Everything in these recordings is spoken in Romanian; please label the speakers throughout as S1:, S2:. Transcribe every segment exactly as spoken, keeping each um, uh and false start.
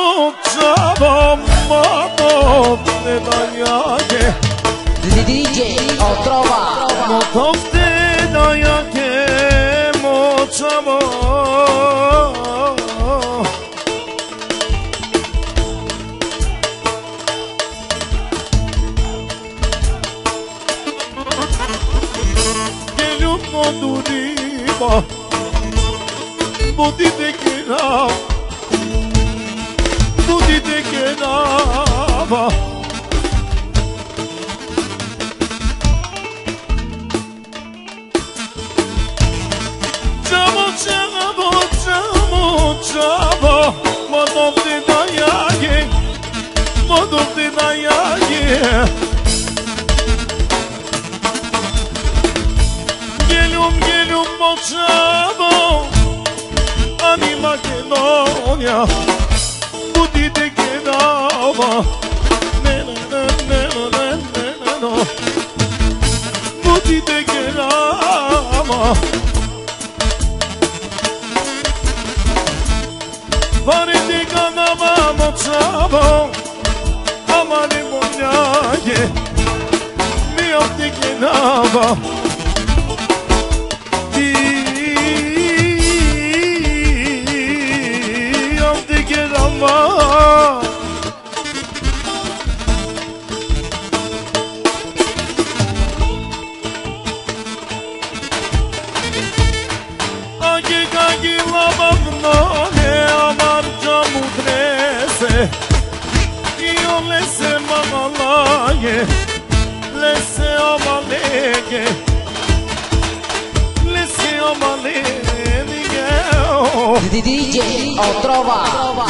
S1: moçava moto te dajake
S2: D J Otrova
S1: moto te dajake moçava Gelium moduriba Budi de kena Budi de kena Çamo çamo çamo çamo Modov de dayage Modov de dayage Gelium gelium moçavo Ani Macedonia Budi de Genava Ne ne ne ne ne ne ne Budi de Genava Pare de Genava moçavo Amane monyaye Mi of de Genava Agi agi lavagno ne amarca mudrese Io lese mamalaye Lese amalege Lese amalege
S2: D J Otrova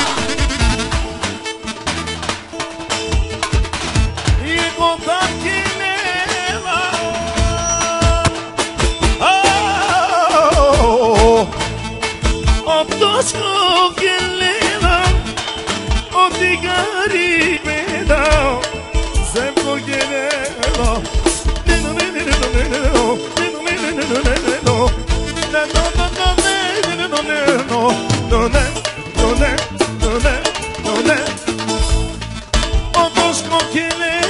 S1: Tosko gelena O digari meda Zemko gelena Neno neno neno Neno neno neno Neno neno neno Neno neno neno O tosko gelena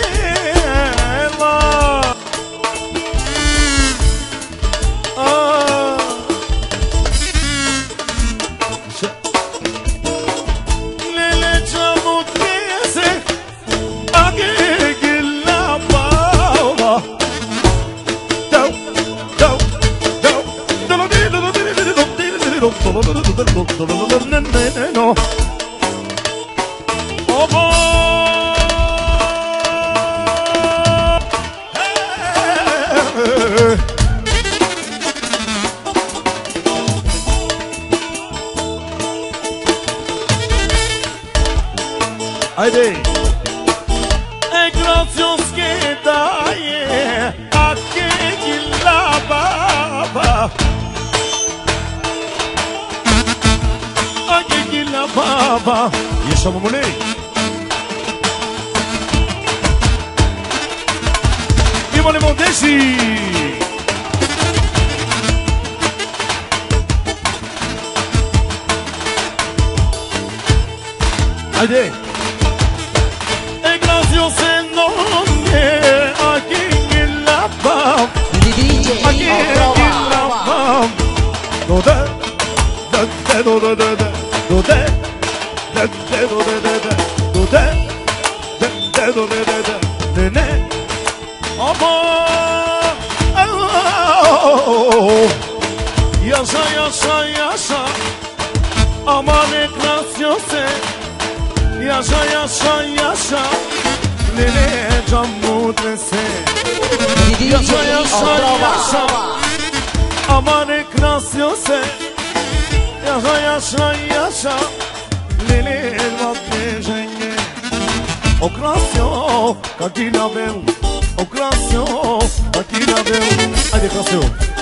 S1: No. Oh boy. Hey. Haydi. E gracios que daye a que la baba. La baba Yaşamı bu ne? Viva le Montesi Haydi E gracios en nombre Aquí en la baba
S2: D J
S1: Aquí en la baba No da Da da do da da da Do de, de de do de de de, do de, de de do de de de, de ne, ama, yaşa yaşa yaşa, aman ekrasyose, yaşa yaşa yaşa, nene can mudrese, yaşa yaşa yaşa, aman ekrasyose. Yaşa yaşa yaşa Lili elvatne jenge Okrasyo Kakina bel Okrasyo Kakina bel Hadi Okrasyo